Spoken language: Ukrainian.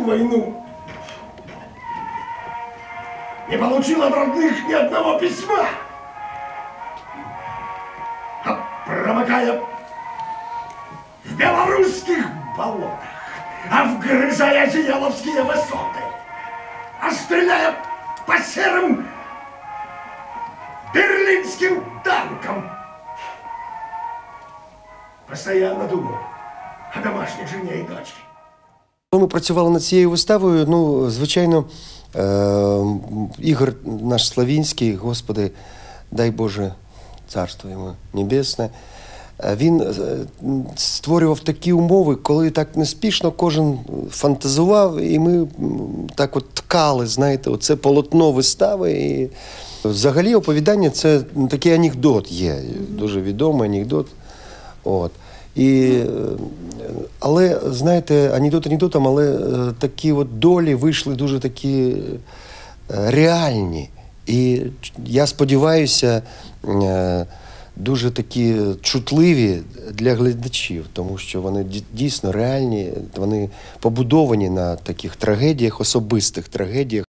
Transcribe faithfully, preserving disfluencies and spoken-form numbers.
всю войну. Не получил от родных ни одного письма. А промокая в белорусских болотах, а вгрызая зиеловские высоты, а стреляя по серым берлинским танкам, постоянно думал о домашней жене і дочці. Ми працювали над цією виставою, ну, звичайно, е Ігор наш Славінський, Господи, дай Боже, царство йому небесне, він створював такі умови, коли так неспішно кожен фантазував, і ми так от ткали, знаєте, оце полотно вистави. І взагалі оповідання – це такий анекдот є, дуже відомий анекдот. От. І, але, знаєте, анекдот анекдотом, але такі от долі вийшли дуже такі реальні. І я сподіваюся, дуже такі чутливі для глядачів, тому що вони дійсно реальні, вони побудовані на таких трагедіях, особистих трагедіях.